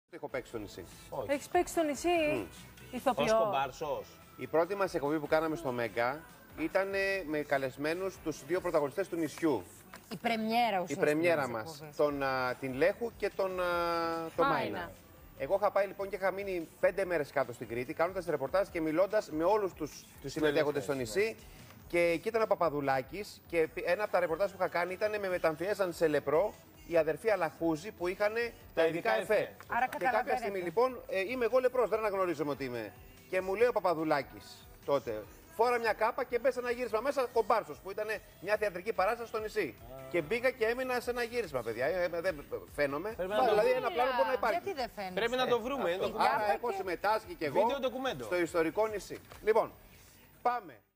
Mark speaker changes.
Speaker 1: Έχω παίξει στο νησί.
Speaker 2: Έχεις παίξει στο νησί, ηθοποιό.
Speaker 3: Ως κομπάρσος.
Speaker 1: Η πρώτη μας εκπομπή που κάναμε στο Μέγκα ήταν με καλεσμένους τους δύο πρωταγωνιστές του νησιού.
Speaker 4: Η πρεμιέρα ουσιαστικά.
Speaker 1: Η πρεμιέρα μας, την Λέχου και τον Μάινα. Εγώ είχα πάει λοιπόν και είχα μείνει 5 μέρες κάτω στην Κρήτη, κάνοντας ρεπορτάζ και μιλώντας με όλους τους συμμετέχοντες στο νησί. Και εκεί ήταν ο Παπαδουλάκης και ένα από τα ρεπορτάζ που είχα κάνει ήταν με μεταμφιέζαν σε λεπρό η αδερφή Αλαχούζη που είχαν τα ειδικά εφέ.
Speaker 4: Άρα
Speaker 1: και κάποια στιγμή λοιπόν είμαι εγώ λεπρός, δεν αναγνωρίζομαι ότι είμαι. Και μου λέει ο Παπαδουλάκης τότε, φόρα μια κάπα και μπες σε ένα γύρισμα μέσα κομπάρσος που ήταν μια θεατρική παράσταση στο νησί. Και μπήκα και έμεινα σε ένα γύρισμα, παιδιά. Δεν φαίνομαι. Δηλαδή ένα πλάνο μπορεί να υπάρχει.
Speaker 4: Γιατί δεν φαίνεται.
Speaker 3: Πρέπει να το βρούμε.
Speaker 1: Άρα έχω συμμετάσχει και εγώ στο ιστορικό νησί. Λοιπόν, πάμε.